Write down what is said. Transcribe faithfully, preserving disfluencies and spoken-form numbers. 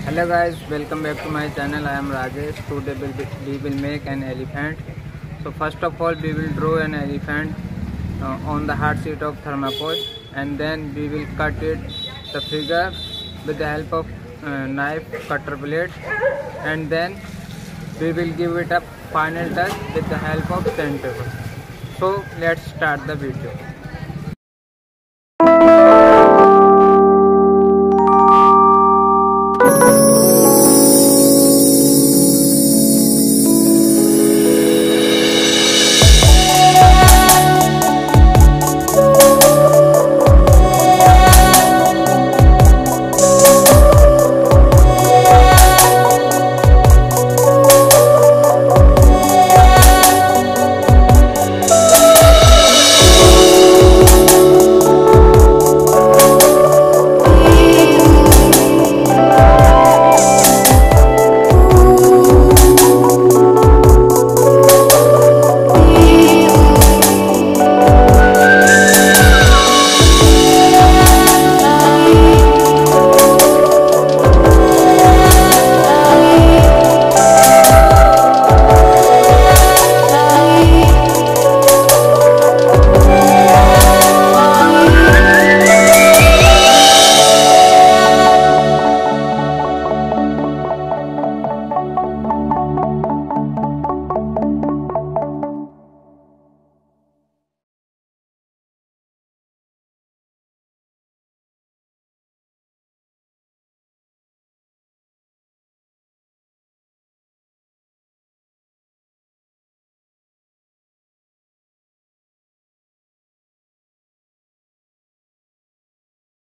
Hello guys, welcome back to my channel. I am Rajesh. Today we will, we will make an elephant. So first of all we will draw an elephant uh, on the hard sheet of thermocol, and then we will cut it the figure with the help of uh, knife cutter blade, and then we will give it a final touch with the help of sandpaper. So let's start the video.